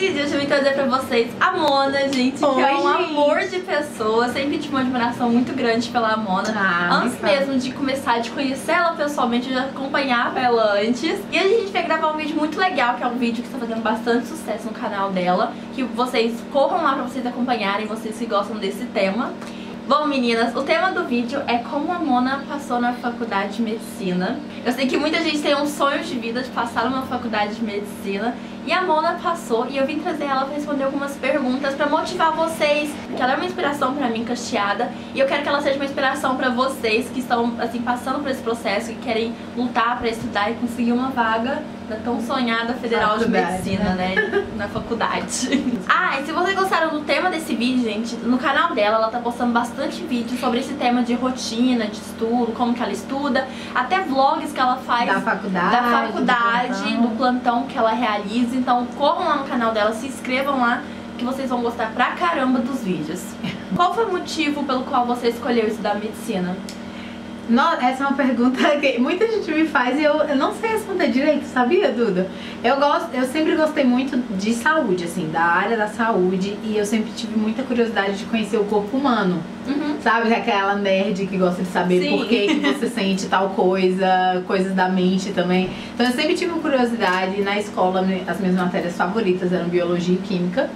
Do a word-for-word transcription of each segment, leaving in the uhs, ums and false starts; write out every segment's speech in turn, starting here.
vídeo eu vim trazer pra vocês a Mona, gente, Oi, que é um gente. amor de pessoa. Sempre tive uma admiração muito grande pela Mona. Ah, antes mesmo de começar de conhecer ela pessoalmente, eu já acompanhava ela antes. E a gente veio gravar um vídeo muito legal, que é um vídeo que está fazendo bastante sucesso no canal dela. Que vocês corram lá pra vocês acompanharem, vocês que gostam desse tema. Bom, meninas, o tema do vídeo é como a Mona passou na faculdade de medicina. Eu sei que muita gente tem um sonho de vida de passar numa faculdade de medicina. E a Mona passou e eu vim trazer ela pra responder algumas perguntas pra motivar vocês. Porque ela é uma inspiração pra mim, Cacheada. E eu quero que ela seja uma inspiração pra vocês que estão, assim, passando por esse processo, que querem lutar pra estudar e conseguir uma vaga da tão sonhada Federal de Medicina, né? né? Na faculdade. Ah, e se vocês gostaram do tema desse vídeo, gente, no canal dela ela tá postando bastante vídeo sobre esse tema de rotina, de estudo, como que ela estuda, até vlogs que ela faz Da faculdade, da faculdade, do plantão. do plantão que ela realiza. Então corram lá no canal dela, se inscrevam lá, que vocês vão gostar pra caramba dos vídeos. Qual foi o motivo pelo qual você escolheu estudar medicina? Nossa, essa é uma pergunta que muita gente me faz e eu, eu não sei responder direito, sabia, Duda? Eu, gosto, eu sempre gostei muito de saúde, assim, da área da saúde, e eu sempre tive muita curiosidade de conhecer o corpo humano. Uhum. Sabe, aquela nerd que gosta de saber Sim. por que, que você sente tal coisa, coisas da mente também. Então eu sempre tive curiosidade, e na escola as minhas matérias favoritas eram biologia e química.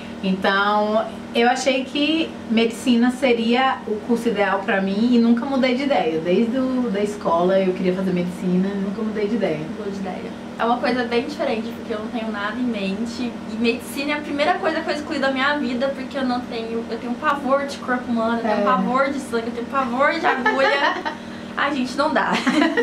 Então eu achei que medicina seria o curso ideal pra mim e nunca mudei de ideia. Desde o, da escola eu queria fazer medicina e nunca mudei de ideia. Mudou de ideia. É uma coisa bem diferente, porque eu não tenho nada em mente. E medicina é a primeira coisa que eu excluí da minha vida, porque eu não tenho. Eu tenho pavor de corpo humano, eu tenho É. pavor de sangue, eu tenho pavor de agulha. Ai, gente, não dá.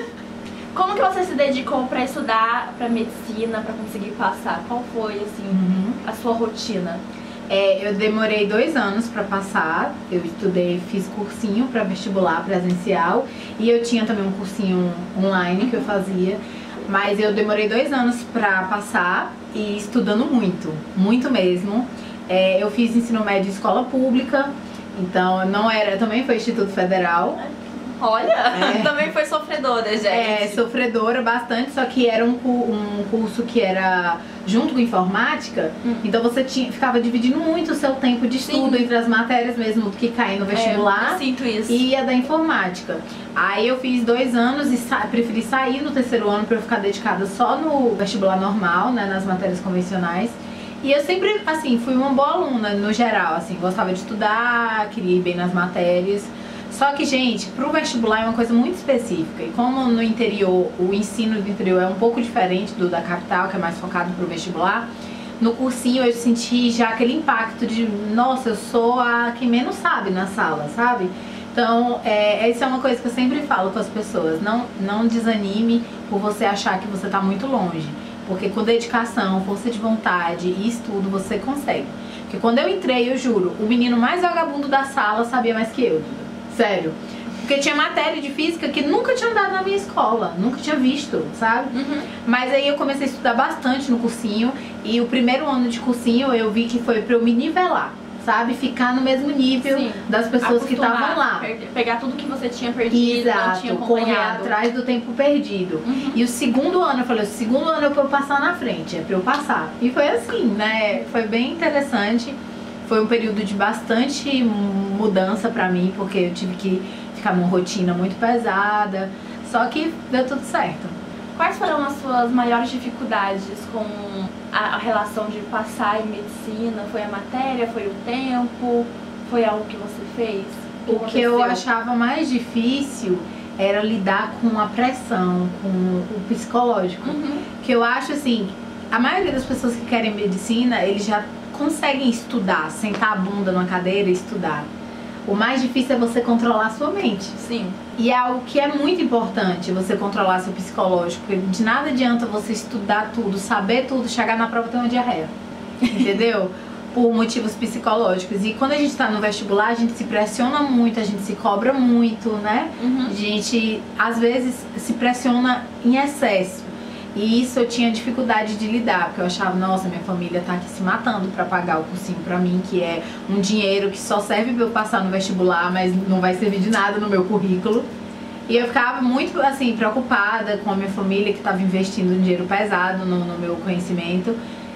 Como que você se dedicou pra estudar pra medicina, pra conseguir passar? Qual foi, assim, Uhum. a sua rotina? É, eu demorei dois anos pra passar. Eu estudei, fiz cursinho pra vestibular presencial e eu tinha também um cursinho online que eu fazia. Mas eu demorei dois anos pra passar e estudando muito, muito mesmo. É, eu fiz ensino médio em escola pública, então não era, também foi Instituto Federal. Olha, É. também foi sofredora, gente. É, sofredora bastante, só que era um, cu- um curso que era junto com informática, Hum. então você tinha, ficava dividindo muito o seu tempo de estudo Sim. entre as matérias mesmo que caem no É, vestibular eu sinto isso. e a da informática. Aí eu fiz dois anos e sa preferi sair no terceiro ano pra eu ficar dedicada só no vestibular normal, né, nas matérias convencionais. E eu sempre, assim, fui uma boa aluna no geral, assim, gostava de estudar, queria ir bem nas matérias. Só que, gente, pro vestibular é uma coisa muito específica. E como no interior, o ensino do interior é um pouco diferente do da capital, que é mais focado pro vestibular, no cursinho eu senti já aquele impacto de, nossa, eu sou a que menos sabe na sala, sabe? Então, é, essa é uma coisa que eu sempre falo com as pessoas. Não, não desanime por você achar que você tá muito longe. Porque com dedicação, força de vontade e estudo, você consegue. Porque quando eu entrei, eu juro, o menino mais vagabundo da sala sabia mais que eu. Sério. Porque tinha matéria de física que nunca tinha dado na minha escola, nunca tinha visto, sabe? Uhum. Mas aí eu comecei a estudar bastante no cursinho e o primeiro ano de cursinho eu vi que foi pra eu me nivelar, sabe? Ficar no mesmo nível Sim. das pessoas que Acostumar, estavam lá. per- Pegar tudo que você tinha perdido, não tinha Exato, correr acompanhado. atrás do tempo perdido. Uhum. E o segundo ano, eu falei, o segundo ano é pra eu passar na frente, é pra eu passar. E foi assim, né? Foi bem interessante. Foi um período de bastante mudança pra mim, porque eu tive que ficar numa rotina muito pesada. Só que deu tudo certo. Quais foram as suas maiores dificuldades com a, a relação de passar em medicina? Foi a matéria? Foi o tempo? Foi algo que você fez? O que eu aconteceu? achava mais difícil era lidar com a pressão, com o psicológico. Uhum. Que eu acho assim, a maioria das pessoas que querem medicina, eles já conseguem estudar, sentar a bunda numa cadeira e estudar. O mais difícil é você controlar a sua mente. Sim. E é algo que é muito importante, você controlar seu psicológico. Porque de nada adianta você estudar tudo, saber tudo, chegar na prova e ter uma diarreia. Entendeu? Por motivos psicológicos. E quando a gente tá no vestibular, a gente se pressiona muito, a gente se cobra muito, né? Uhum. A gente, às vezes, se pressiona em excesso. E isso eu tinha dificuldade de lidar, porque eu achava, nossa, minha família tá aqui se matando pra pagar o cursinho pra mim, que é um dinheiro que só serve pra eu passar no vestibular, mas não vai servir de nada no meu currículo. E eu ficava muito, assim, preocupada com a minha família, que tava investindo um dinheiro pesado no, no meu conhecimento.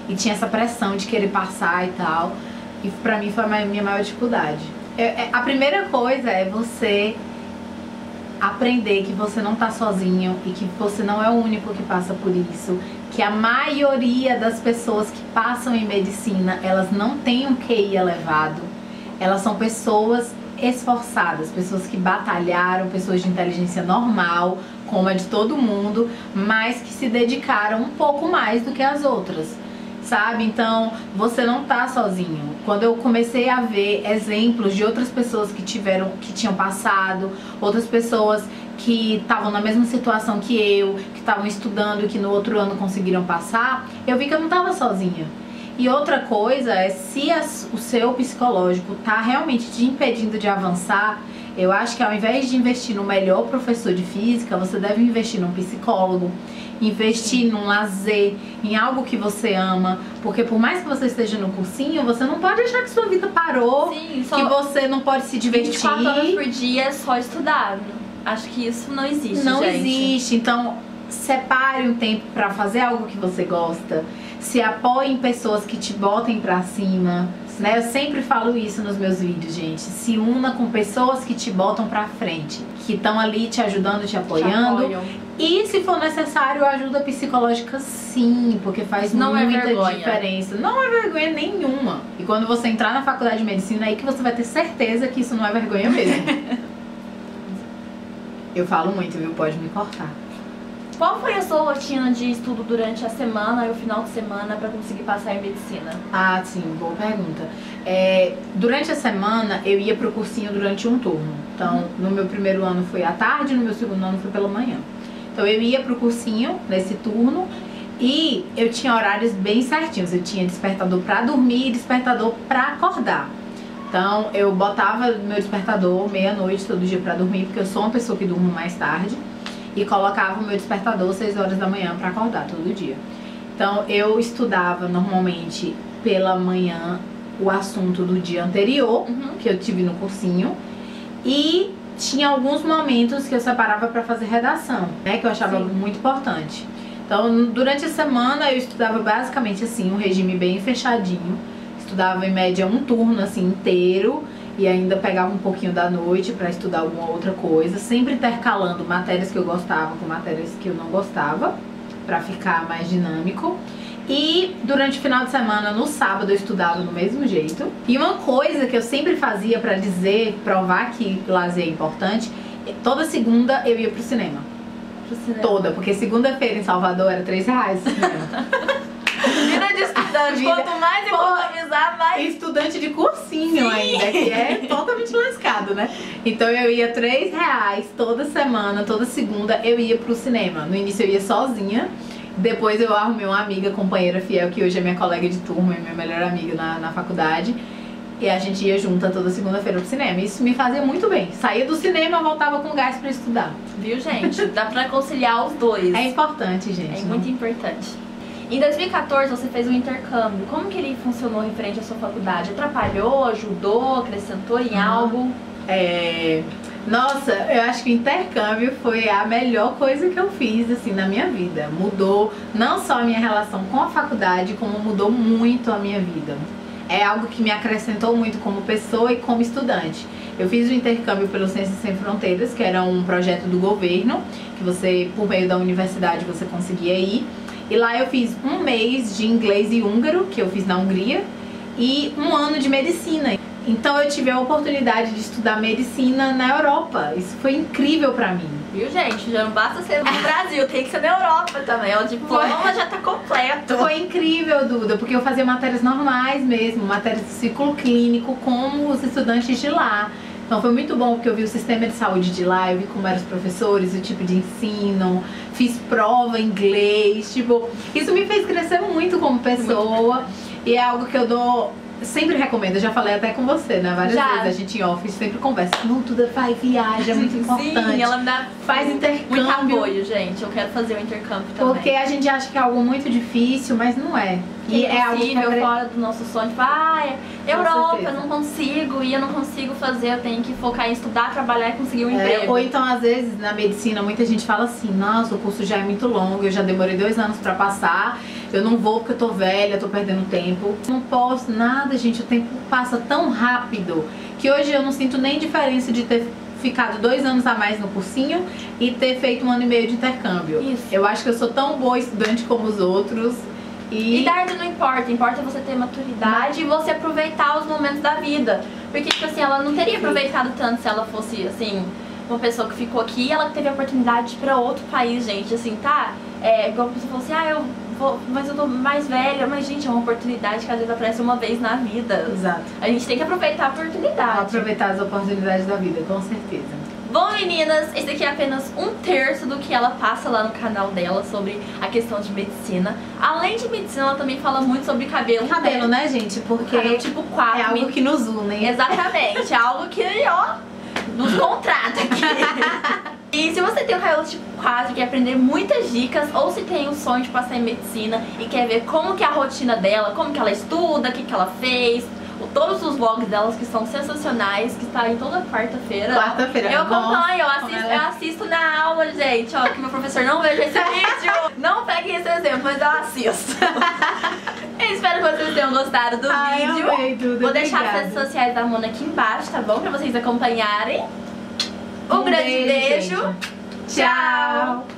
e tinha essa pressão de querer passar e tal. E pra mim foi a minha maior dificuldade. É, é, a primeira coisa é você aprender que você não tá sozinho e que você não é o único que passa por isso. Que a maioria das pessoas que passam em medicina, elas não têm um Q I elevado. Elas são pessoas esforçadas, pessoas que batalharam, pessoas de inteligência normal, como a de todo mundo, mas que se dedicaram um pouco mais do que as outras, sabe? Então, você não tá sozinho. Quando eu comecei a ver exemplos de outras pessoas que tiveram, que tinham passado, outras pessoas que estavam na mesma situação que eu, que estavam estudando e que no outro ano conseguiram passar, eu vi que eu não tava sozinha. E outra coisa é, se as, o seu psicológico tá realmente te impedindo de avançar, eu acho que ao invés de investir no melhor professor de física, você deve investir num psicólogo, investir num lazer, em algo que você ama, porque por mais que você esteja no cursinho, você não pode achar que sua vida parou, Sim, só que você não pode se divertir. vinte e quatro horas por dia é só estudar. Acho que isso não existe, Não gente. existe, então separe um tempo pra fazer algo que você gosta, se apoie em pessoas que te botem pra cima, né? Eu sempre falo isso nos meus vídeos, gente. Se una com pessoas que te botam pra frente, que estão ali te ajudando, te apoiando. Te E se for necessário, ajuda psicológica sim, porque faz Não é muita vergonha. diferença. Não é vergonha nenhuma. E quando você entrar na faculdade de medicina, é aí que você vai ter certeza que isso não é vergonha mesmo. Eu falo muito, viu? Pode me cortar. Qual foi a sua rotina de estudo durante a semana e o final de semana pra conseguir passar em medicina? Ah, sim, boa pergunta. É, durante a semana eu ia pro cursinho durante um turno. Então, no meu primeiro ano foi à tarde, no meu segundo ano foi pela manhã. Então eu ia pro cursinho nesse turno e eu tinha horários bem certinhos. Eu tinha despertador pra dormir e despertador pra acordar. Então eu botava meu despertador meia-noite todo dia pra dormir, porque eu sou uma pessoa que durmo mais tarde. E colocava o meu despertador seis horas da manhã pra acordar todo dia. Então eu estudava normalmente pela manhã o assunto do dia anterior, Uhum. que eu tive no cursinho. E tinha alguns momentos que eu separava pra fazer redação, né? Que eu achava Sim. muito importante. Então durante a semana eu estudava basicamente assim, um regime bem fechadinho. Estudava em média um turno assim inteiro. E ainda pegava um pouquinho da noite pra estudar alguma outra coisa, sempre intercalando matérias que eu gostava com matérias que eu não gostava, pra ficar mais dinâmico. E durante o final de semana, no sábado, eu estudava do mesmo jeito. E uma coisa que eu sempre fazia pra dizer, provar que lazer é importante, toda segunda eu ia pro cinema. Pro cinema. Toda, porque segunda-feira em Salvador era três reais o cinema. Vida de estudante, Vida. quanto mais economizar, mais... Estudante de cursinho Sim. ainda, que é totalmente lascado, né? Então eu ia três reais toda semana, toda segunda eu ia pro cinema. No início eu ia sozinha, depois eu arrumei uma amiga, companheira fiel, que hoje é minha colega de turma e minha melhor amiga na, na faculdade. E a gente ia junta toda segunda-feira pro cinema. Isso me fazia muito bem. Saía do cinema, voltava com gás pra estudar. Viu, gente? Dá pra conciliar os dois. É importante, gente. É não- muito importante. Em dois mil e quatorze você fez um intercâmbio. Como que ele funcionou referente à sua faculdade? Atrapalhou, ajudou, acrescentou em Ah. algo? É... Nossa, eu acho que o intercâmbio foi a melhor coisa que eu fiz, assim, na minha vida. Mudou não só a minha relação com a faculdade, como mudou muito a minha vida. É algo que me acrescentou muito como pessoa e como estudante. Eu fiz o intercâmbio pelo Ciências Sem Fronteiras, que era um projeto do governo, que você, por meio da universidade, você conseguia ir. E lá eu fiz um mês de inglês e húngaro, que eu fiz na Hungria, e um ano de medicina. Então eu tive a oportunidade de estudar medicina na Europa. Isso foi incrível pra mim. Viu, gente? Já não basta ser no Brasil, tem que ser na Europa também. O diploma já tá completo. Foi incrível, Duda, porque eu fazia matérias normais mesmo, matérias de ciclo clínico, como os estudantes de lá. Então foi muito bom, porque eu vi o sistema de saúde de lá, eu vi como eram os professores, o tipo de ensino, fiz prova em inglês, tipo, isso me fez crescer muito como pessoa. E é algo que eu dou, sempre recomendo, eu já falei até com você, né, várias Já. vezes, a gente em office sempre conversa, não, Duda, vai, viaja, é muito importante. Sim, ela me dá Faz muito intercâmbio. apoio, gente. Eu quero fazer o intercâmbio também. Porque a gente acha que é algo muito difícil, mas não é. E é algo que possível, apre- fora do nosso sonho, tipo, ah, Europa, certeza. eu não consigo, e eu não consigo fazer, eu tenho que focar em estudar, trabalhar e conseguir um É, emprego. ou então, às vezes, na medicina, muita gente fala assim, nossa, o curso já é muito longo, eu já demorei dois anos pra passar, eu não vou porque eu tô velha, tô perdendo tempo. Não posso nada, gente, o tempo passa tão rápido que hoje eu não sinto nem diferença de ter ficado dois anos a mais no cursinho e ter feito um ano e meio de intercâmbio. Isso. Eu acho que eu sou tão boa estudante como os outros. E idade não importa, importa você ter maturidade e você aproveitar os momentos da vida. Porque, tipo assim, ela não teria aproveitado tanto se ela fosse, assim, uma pessoa que ficou aqui e ela teve a oportunidade de ir pra outro país, gente. Assim, tá? É, igual a pessoa falou assim, ah, eu vou, mas eu tô mais velha. Mas, gente, é uma oportunidade que às vezes aparece uma vez na vida. Exato. A gente tem que aproveitar a oportunidade. Aproveitar as oportunidades da vida, com certeza. Bom, meninas, esse aqui é apenas um terço do que ela passa lá no canal dela sobre a questão de medicina. Além de medicina, ela também fala muito sobre cabelo. Cabelo, né, gente? Porque cabelo tipo quatro. é algo que nos une. Exatamente, é algo que, ó, nos contrata aqui. E se você tem o cabelo tipo quatro e quer aprender muitas dicas, ou se tem o sonho de passar em medicina e quer ver como que é a rotina dela, como que ela estuda, o que que ela fez, todos os vlogs delas que são sensacionais, que está em toda quarta-feira. Quarta-feira. Eu acompanho, eu assisto, ela... eu assisto na aula, gente. Ó, que meu professor não veja esse vídeo. Não peguem esse exemplo, mas eu assisto. Eu espero que vocês tenham gostado do Ai, vídeo. amei tudo, Vou deixar obrigada. as redes sociais da Mona aqui embaixo, tá bom? Pra vocês acompanharem. Um, um grande beijo. beijo. Tchau.